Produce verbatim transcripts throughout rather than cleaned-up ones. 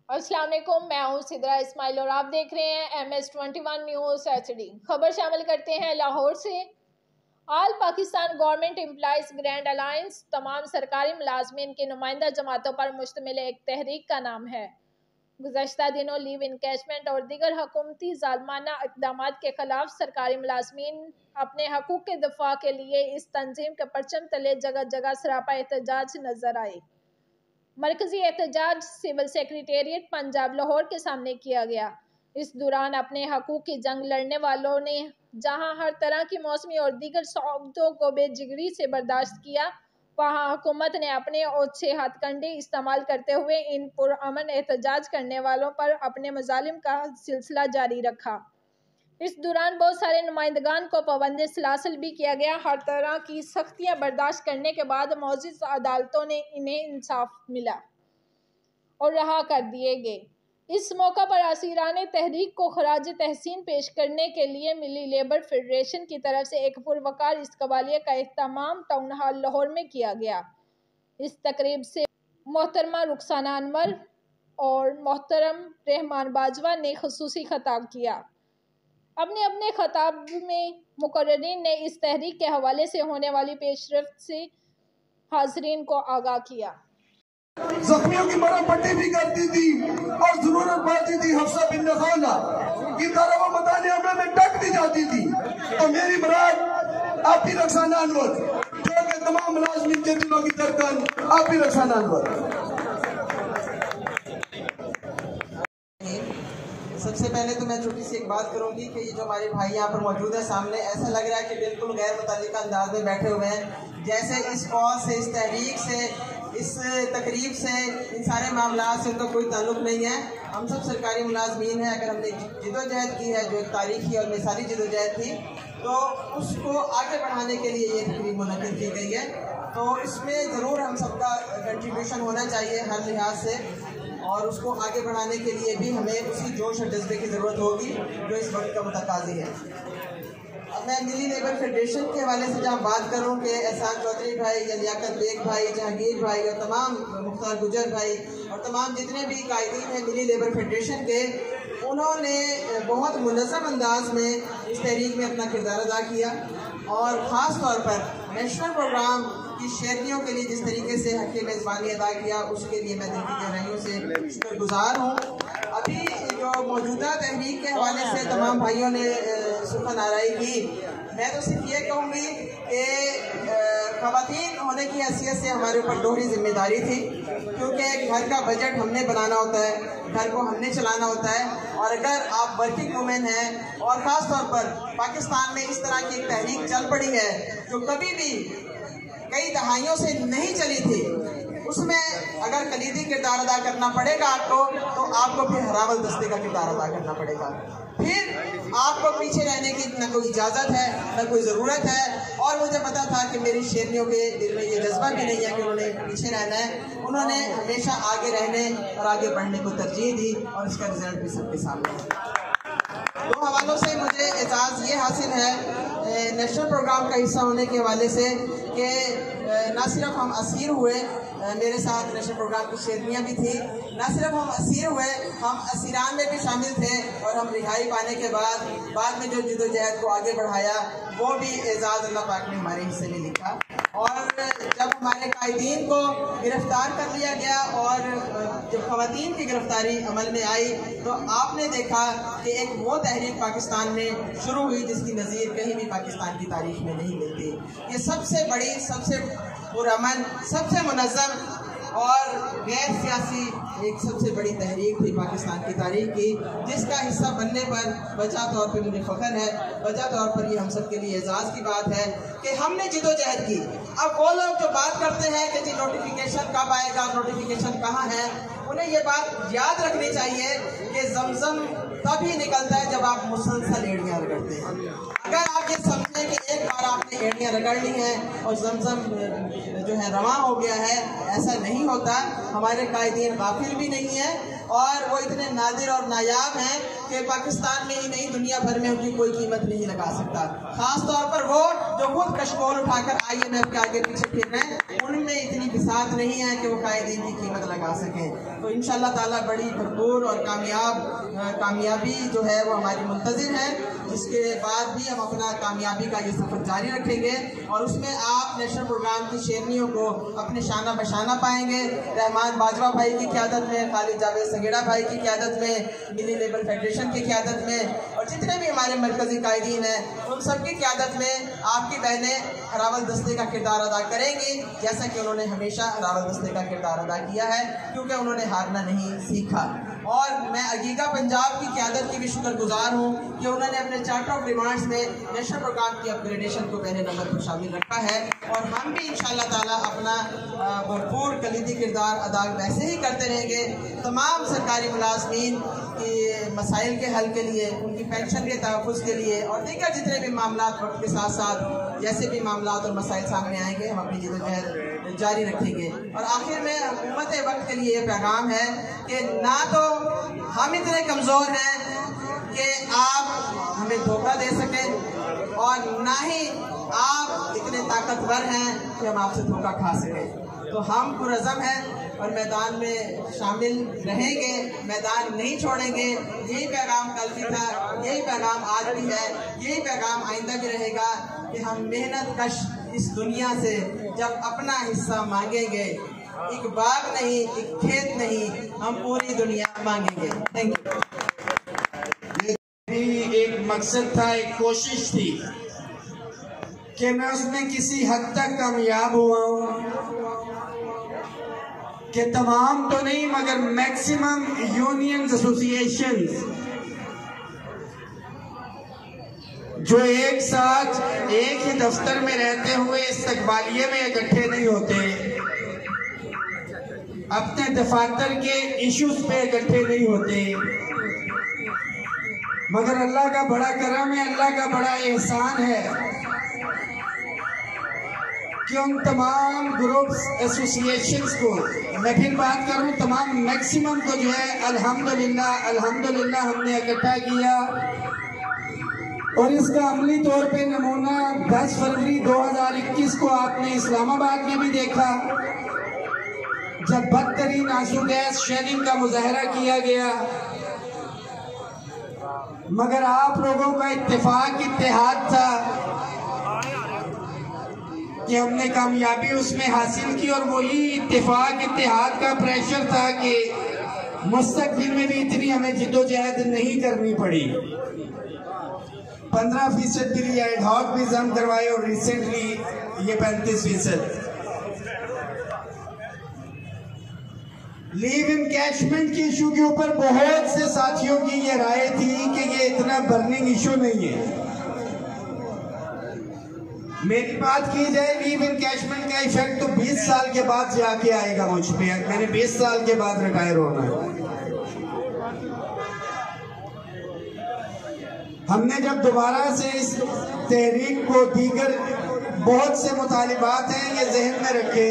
अस्सलाम वालेकुम, मैं हूँ सिद्रा इस्माइल और आप देख रहे हैं M S twenty one news H D. खबर शामिल करते हैं लाहौर से। All Pakistan government employees grand alliance तमाम सरकारी मुलाजमीन की नुमाइंदा जमातों पर मुश्तमिल एक तहरीक का नाम है। गुज़श्ता दिनों लीव इनकैशमेंट और दीगर हुकूमती ज़ालमाना इक़दाम के खिलाफ सरकारी मुलाजमीन अपने हकूक़ के दफ़ा के लिए इस तंजीम के परचम तले जगह जगह सरापा एहतजाज नजर आए। मरकजी एहतजाज सिविल सेक्रेटेरिएट पंजाब लाहौर के सामने किया गया। इस दौरान अपने हकूक़ की जंग लड़ने वालों ने जहां हर तरह की मौसमी और दीगर सौदों को बेजिगरी से बर्दाश्त किया, वहां हुकूमत ने अपने ओछे हथकंडे इस्तेमाल करते हुए इन पुरअमन एहतजाज करने वालों पर अपने मज़ालिम का सिलसिला जारी रखा। इस दौरान बहुत सारे नुमाइंदगान को पाबंद सलासल भी किया गया। हर तरह की सख्तियां बर्दाश्त करने के बाद मौजूद अदालतों ने इन्हें इंसाफ मिला और रहा कर दिए गए। इस मौका पर असीराने तहरीक को खराज तहसीन पेश करने के लिए मिली लेबर फेडरेशन की तरफ से एक पुरवकार इस्तकबालिया का एहतमाम टाउन हॉल लाहौर में किया गया। इस तकरीब से मोहतरमा रुखसाना अनवर और मोहतरम रहमान बाजवा ने खुसूसी खिताब किया। अपने अपने खिताब में मुकर्रिरीन ने इस तहरीक के हवाले से होने वाली पेशरफ्त से हाजरीन को आगाह किया। जख्मियों की मरहम पट्टी भी करती थी और जरूरत पड़ती थी हफ्सा बिन खाना की तरह वो बताने हमें में टक दी जाती थी। तो मेरी बरात आप ही रुखसाना अनवर, जो कि तमाम मुलाजमीन के दिलों की धड़कन आप ही रुखसाना अनवर। सबसे पहले तो मैं छोटी सी एक बात करूंगी कि ये जो हमारे भाई यहाँ पर मौजूद है सामने, ऐसा लग रहा है कि बिल्कुल गैर मुतल्लिका अंदाज में बैठे हुए हैं, जैसे इस कॉज से, इस तहरीक से, इस तकरीब से, इन सारे मामला से उनका कोई ताल्लुक नहीं है। हम सब सरकारी मुलाजमीन हैं। अगर हमने जिदोजहद की है जो एक तारीखी और मिसाली जिदोजहद थी, तो उसको आगे बढ़ाने के लिए ये तकरीब मुनक्किद की गई है। तो इसमें ज़रूर हम सबका कंट्रीब्यूशन होना चाहिए हर लिहाज से, और उसको आगे बढ़ाने के लिए भी हमें उसी जोश और जज्बे की ज़रूरत होगी जो इस वक्त का मुतकाज़ी है। अब मैं मिली लेबर फेडरेशन के हवाले से जहाँ बात करूँ कि एहसान चौधरी भाई या लियाकत बेग भाई, जहांगीर भाई और तमाम मुख्तार गुजर भाई और तमाम जितने भी कायदीन हैं मिली लेबर फेडरेशन के, उन्होंने बहुत मुनज़्ज़म अंदाज में इस तहरीक में अपना किरदार अदा किया और ख़ास तौर पर नेशनल प्रोग्राम की शेरनियों के लिए जिस तरीके से हक़ मेज़बानी अदा किया, उसके लिए मैं दिल की गहराइयों से शुक्रगुजार हूँ। अभी जो मौजूदा तहरीक के हवाले से तमाम भाइयों ने सुखन आराई की, मैं तो सिर्फ ये कहूँगी कि ख़वातीन होने की हैसियत से हमारे ऊपर दोहरी जिम्मेदारी थी, क्योंकि घर का बजट हमने बनाना होता है, घर को हमने चलाना होता है। और अगर आप वर्किंग वुमेन हैं और ख़ास तौर पर पाकिस्तान में इस तरह की एक तहरीक चल पड़ी है जो कभी भी कई दहाइयों से नहीं चली थी, उसमें अगर कलीदी किरदार अदा करना पड़ेगा आपको, तो आपको फिर हरावल दस्ते का किरदार अदा करना पड़ेगा। फिर आपको पीछे रहने की न कोई इजाज़त है, न कोई ज़रूरत है। और मुझे पता था कि मेरी शेरनियों के दिल में ये जज्बा भी नहीं है कि उन्होंने पीछे रहना है। उन्होंने हमेशा आगे रहने और आगे बढ़ने को तरजीह दी और इसका रिजल्ट भी सबके सामने है। दो हवालों से मुझे एजाज़ ये हासिल है नेशनल प्रोग्राम का हिस्सा होने के हवाले से कि न सिर्फ हम असीर हुए, मेरे साथ नेशनल प्रोग्राम की शेरनियाँ भी थी, न सिर्फ हम असीर हुए, हम असीरान में भी शामिल थे और हम रिहाई पाने के बाद बाद में जो जिदोजहद को आगे बढ़ाया वो भी एजाज़ अल्लाह पाक ने हमारे हिस्से में लिखा। और जब हमारे कायदीन को गिरफ्तार कर लिया गया और जब ख़वातीन की गिरफ्तारी अमल में आई, तो आपने देखा कि एक वो तहरीक पाकिस्तान में शुरू हुई जिसकी नज़ीर कहीं भी पाकिस्तान की तारीख में नहीं मिलती। ये सबसे बड़ी, सबसे पुरअमन, सबसे मुनज़्ज़म और गैर सियासी एक सबसे बड़ी तहरीक थी पाकिस्तान की तारीख की, जिसका हिस्सा बनने पर बचा तौर पर मुझे फ़ख्र है, बचा तौर पर ये हम सब के लिए एजाज़ की बात है कि हमने जिदोजहद की। अब वो लोग जो बात करते हैं कि जी नोटिफिकेशन कब आएगा, नोटिफिकेशन कहाँ है, उन्हें ये बात याद रखनी चाहिए कि जमजम तभी निकलता है जब आप मुसलसल एड़ियाँ रगड़ते हैं। अगर आप ये समझें कि एक बार आपने एड़ियाँ रगड़ ली हैं और जमजम जो है रवा हो गया है, ऐसा नहीं होता। हमारे कायदीन गाफिल भी नहीं है और वो इतने नादिर और नायाब हैं कि पाकिस्तान में ही नहीं दुनिया भर में उनकी कोई कीमत नहीं लगा सकता। खास तौर पर वो जो खुद कशकोल उठाकर आई एम एफ के आगे पीछे फिर रहे हैं, उनमें इतनी बिसात नहीं है कि वो कायदीन की कीमत लगा सकें। तो इंशाल्लाह ताला बड़ी भरपूर और कामयाब कामयाबी जो है वो हमारी मुंतज़िर है, जिसके बाद भी हम अपना कामयाबी का ये सफ़र जारी रखेंगे और उसमें आप नेशनल प्रोग्राम की शेरनियों को अपने शाना बशाना पाएंगे। रहमान बाजवा भाई की क़यादत में, खालिद जावेद संगेड़ा भाई की क़यादत में, मिली लेबर फेडरेशन की क़यादत में और जितने भी हमारे मरकज़ी कायदीन हैं उन सब की क़यादत में आपकी बहनें रावल दस्ते का किरदार अदा करेंगी, जैसा कि उन्होंने हमेशा रावल दस्ते का किरदार अदा किया है, क्योंकि उन्होंने हारना नहीं सीखा। और मैं अगीगा पंजाब की क़यादत की भी शुक्रगुजार हूँ कि उन्होंने अपने चार्टर ऑफ डिमांड्स में नेशनल प्रोग्राम की अपग्रेडेशन को पहले नंबर पर शामिल रखा है और हम भी इंशाल्लाह ताला अपना भरपूर कलीदी किरदार अदा वैसे ही करते रहेंगे। तमाम सरकारी मुलाजमीन की मसाइल के हल के लिए, उनकी पेंशन के तहफ़्फ़ुज़ के लिए और दीगर जितने भी मामला वक्त के साथ साथ जैसे भी मामला और मसाइल सामने आएंगे, हम अपनी जद्दोजहद जारी रखेंगे। और आखिर में हुकूमत वक्त के लिए ये पैगाम है कि ना तो हम इतने कमज़ोर हैं कि आप हमें धोखा दे सकें और ना ही आप इतने ताकतवर हैं कि हम आपसे धोखा खा सकें। तो हम पुरज़म हैं और मैदान में शामिल रहेंगे, मैदान नहीं छोड़ेंगे। यही पैगाम कल भी था, यही पैगाम आज भी है, यही पैगाम आइंदा भी रहेगा कि हम मेहनत कश इस दुनिया से जब अपना हिस्सा मांगेंगे, एक बाग नहीं, एक खेत नहीं, हम पूरी दुनिया मांगेंगे। Thank you. ये एक मकसद था, एक कोशिश थी कि मैं उसमें किसी हद तक कामयाब हुआ हूँ कि तमाम तो नहीं मगर मैक्सिमम यूनियंस एसोसिएशंस जो एक साथ एक ही दफ्तर में रहते हुए इस्तकबालिये में इकट्ठे नहीं होते, अपने दफातर के इश्यूज पे इकट्ठे नहीं होते, मगर अल्लाह का बड़ा करम है, अल्लाह का बड़ा एहसान है कि उन तमाम ग्रुप्स एसोसिएशंस को, मैं फिर बात करूं तमाम मैक्सिमम को जो है अल्हम्दुलिल्लाह अल्हम्दुलिल्लाह हमने इकट्ठा किया और इसका अमली तौर पे नमूना दस फरवरी दो हज़ार इक्कीस को आपने इस्लामाबाद में भी देखा, जब बदतरीन आंसू गैस शेलिंग का मुजाहरा किया गया। मगर आप लोगों का इत्तेफाक इत्तेहाद था कि हमने कामयाबी उसमें हासिल की और वही इत्तेफाक इत्तेहाद का प्रेशर था कि मुस्तकबिल में भी इतनी हमें जिद्दोजहद नहीं करनी पड़ी। पंद्रह फीसद के लिए एडहॉक भी जम करवाए और रिसेंटली ये पैंतीस फीसद। लीव इनकैशमेंट के इशू के ऊपर बहुत से साथियों की ये राय थी कि ये इतना बर्निंग इशू नहीं है। मेरी बात की जाए, लीव इनकैशमेंट का इफेक्ट तो बीस साल के बाद जाके आएगा मुझ पे। मैंने बीस साल के बाद रिटायर होना है। हमने जब दोबारा से इस तहरीक को, दीगर बहुत से मुतालिबात हैं ये जहन में रखे,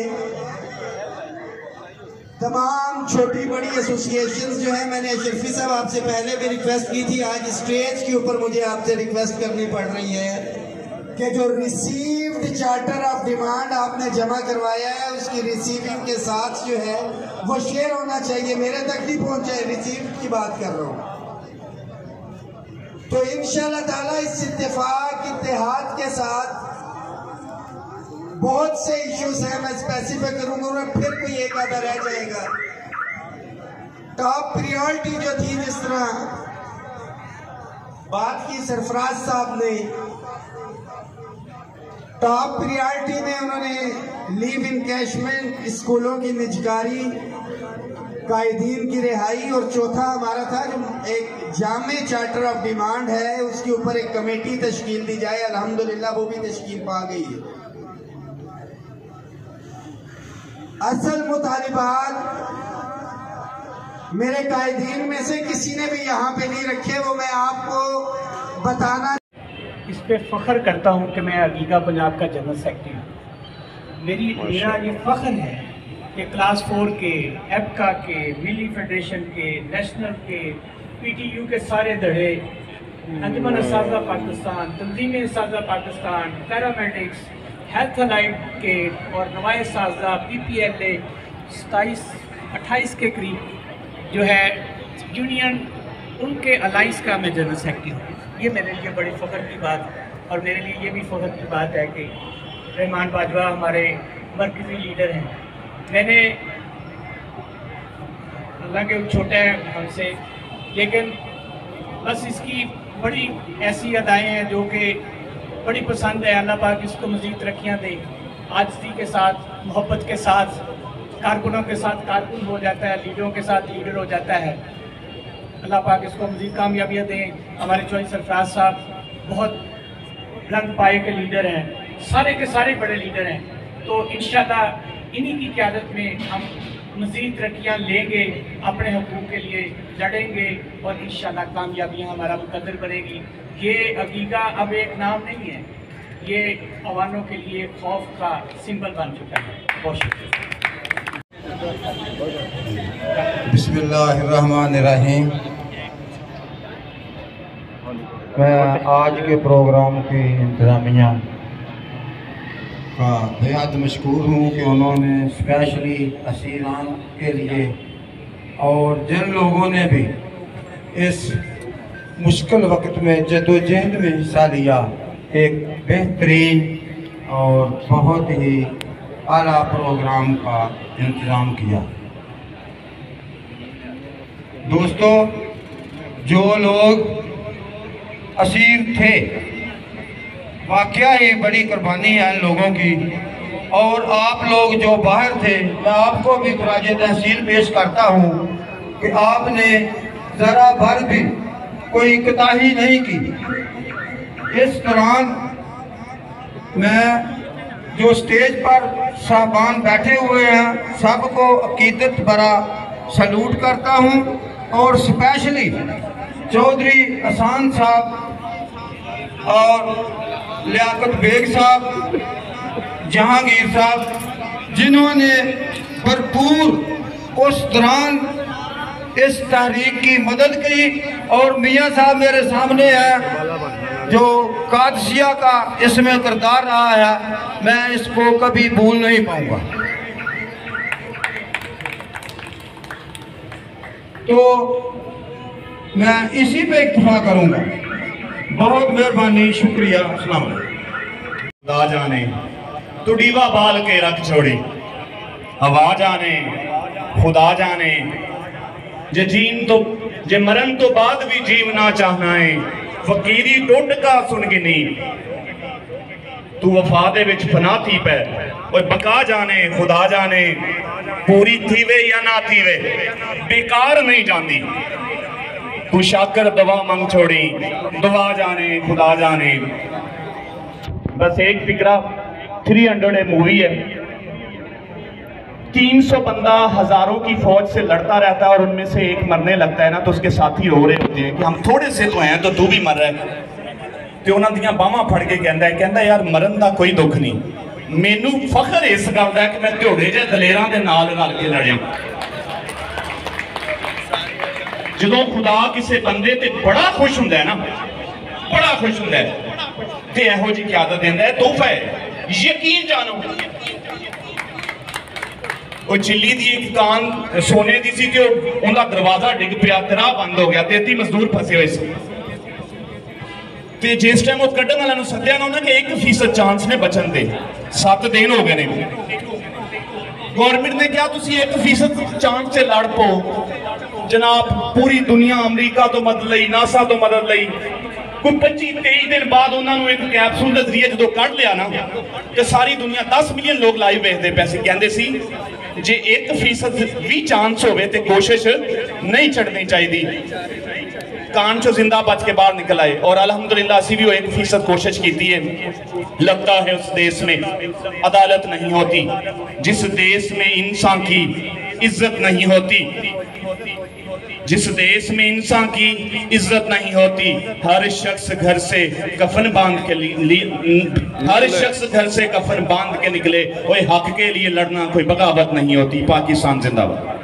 तमाम छोटी बड़ी एसोसिएशंस जो है, मैंने अशरफी साहब आपसे पहले भी रिक्वेस्ट की थी, आज स्टेज के ऊपर मुझे आपसे रिक्वेस्ट करनी पड़ रही है कि जो रिसीव्ड चार्टर ऑफ डिमांड आपने जमा करवाया है उसकी रिसीविंग के साथ जो है वो शेयर होना चाहिए। मेरे तक नहीं पहुंचा है, रिसीव्ड की बात कर रहा हूँ। तो इंशाल्लाह ताला इस इत्तेफाक इत्तेहाद के साथ बहुत से इश्यूज हैं, मैं स्पेसिफाई करूंगा और फिर कोई एक आधा रह जाएगा। टॉप प्रायोरिटी जो थी, जिस तरह बात की सरफराज साहब ने, टॉप प्रायोरिटी में उन्होंने लीव इनकैशमेंट, स्कूलों की निजकारी, कायदीन की रिहाई और चौथा हमारा था जो एक जामे चार्टर ऑफ डिमांड है उसके ऊपर एक कमेटी तश्कील दी जाए। अल्हम्दुलिल्लाह वो भी तश्कील पा गई है। असल मुतालिबात मेरे कायदीन में से किसी ने भी यहाँ पे नहीं रखे, वो मैं आपको बताना इस पे फ़ख्र करता हूँ कि मैं अगीगा पंजाब का जनरल सेक्रेटरी हूँ। मेरी मेरा ये फ़ख्र है कि क्लास फोर के, एपका के, मिली फेडरेशन के, नेशनल के, पीटीयू के सारे धड़े, अंजुमन उस्ताज़ा पाकिस्तान, तंजीम उस्ताज़ा पाकिस्तान, पैरामेडिक्स, हेल्थ अलाइड के और नवाए उस्ताज़ा, पी पी एल ए सताईस अट्ठाईस के करीब जो है यूनियन, उनके अलाइंस का मैं जनरल सेक्रेटरी हूँ। ये मेरे लिए बड़ी फ़ख्र की बात, और मेरे लिए ये भी फ़ख्र की बात है कि रहमान बाजवा हमारे मरकज़ी लीडर हैं। मैंने, हालांकि छोटे हैं हमसे, लेकिन बस इसकी बड़ी ऐसी अदाएँ हैं जो कि बड़ी पसंद है। अल्लाह पाक इसको मज़ीद तरक्कियाँ दे, आजिज़ी के साथ, मोहब्बत के साथ, कारकुनों के साथ कारकुन हो जाता है, लीडरों के साथ लीडर हो जाता है। अल्लाह पाक इसको मज़ीद कामयाबियाँ दें। हमारे चौधरी सरफराज साहब बहुत बुलंद पाए के लीडर हैं, सारे के सारे बड़े लीडर हैं, तो इंशाल्लाह इन्हीं की क़यादत में हम मज़ीद तरक्कियाँ लेंगे, अपने हुकूक के लिए लड़ेंगे और इंशाल्लाह कामयाबियाँ हमारा मुकद्दर बनेगी। ये अगीगा अब एक नाम नहीं है, ये अवानों के लिए खौफ का सिंबल बन चुका है। बहुत शुक्रिया। बिस्मिल्लाहिर्रहमानिर्रहीम। मैं आज के प्रोग्राम की इंतज़ामिया का बेहद मशकूर हूँ कि उन्होंने स्पेशली असीरान के लिए और जिन लोगों ने भी इस मुश्किल वक्त में जदोजहद में हिस्सा लिया, एक बेहतरीन और बहुत ही आला प्रोग्राम का इंतज़ाम किया। दोस्तों, जो लोग असीर थे, वाकया ये बड़ी कुर्बानी है इन लोगों की, और आप लोग जो बाहर थे, मैं आपको भी खराज तहसील पेश करता हूँ कि आपने ज़रा भर भी कोई कोताही नहीं की। इस दौरान मैं जो स्टेज पर साहबान बैठे हुए हैं, सबको अकीदत भरा सलूट करता हूँ, और स्पेशली चौधरी अहसान साहब और लियाकत बेग साहब, जहांगीर साहब, जिन्होंने भरपूर उस दौरान इस तहरीक की मदद की, और मियाँ साहब मेरे सामने है जो कादसिया का इसमें किरदार रहा है, मैं इसको कभी भूल नहीं पाऊंगा। तो मैं इसी पे इक्तफा करूंगा। बहुत मेहरबानी, शुक्रिया, अस्सलाम वालेकुम। खुदा जाने तू डीवा बाल के रख छोड़ी, हवा जाने खुदा जाने, जे जीन तो जे मरण तो बाद भी जीवना चाहना है, फकीरी टुट का सुन गिनी, तू वफा दे विच फना थी पै, ओए बका जाने खुदा जाने, पूरी थी वे या ना थी वे बेकार नहीं जाती, तू शाकर दवा मंग छोड़ी, दुआ जाने खुदा जाने। बस एक फिक्रा, थ्री हंड्रेड मूवी है, तीन सौ बंदा हजारों की फौज से लड़ता रहता है और उनमें से एक मरने लगता है ना, तो उसके साथी रो रहे होते हैं कि हम थोड़े से तो हैं तो तू भी मर रहा है, तो उन्होंने दियां बाहां फड़ के कहता है कहता यार मरण का कोई दुख नहीं, मैनू फखर इस गल का कि मैं ध्योड़े जे दलेरां दे नाल रल के लड़िया। जो खुदा किसी बंदे ते बड़ा खुश हुंदा है ना, बड़ा खुश हुंदा है ते इहो जी क़यादत देंदा है, तोहफा है, यकीन जानो। वो चिल्ली दी एक कान सोने दी सी, उनका दरवाजा डिग पिया, राह बंद हो गया, तेती मजदूर फसे हुए सी, ते जिस टाइम वो कड्ढण वाले सद्दिया ना उन्हें कि एक फीसद चांस ने बचन दे, सत्त दिन हो गए ने, गवर्नमेंट ने कहा तुसी एक फीसद चांस से लड़ पो जनाब, पूरी दुनिया अमरीका तो मदद लई, नासा तो मदद लई, कोई पच्ची तेईस दिन बाद उन्होंने एक कैप्सूल के जरिए जो कढ़ लिया ना, तो सारी दुनिया दस मिलियन लोग लाइव वेखते पैसे, कहते सी जे एक फीसद भी चांस होवे ते कोशिश नहीं छड़नी चाहिए, कान चो जिंदा बच के बाहर निकल आए, और अल्हम्दुलिल्लाह असी भी वो एक फीसद कोशिश की है। लगता है उस देश में अदालत नहीं होती जिस देश में इंसान की इज्जत नहीं होती। जिस देश में इंसान की इज्जत नहीं होती, हर शख्स घर से कफन बांध के लिए हर शख्स घर से कफन बांध के निकले, कोई हक के लिए लड़ना कोई बगावत नहीं होती। पाकिस्तान जिंदाबाद।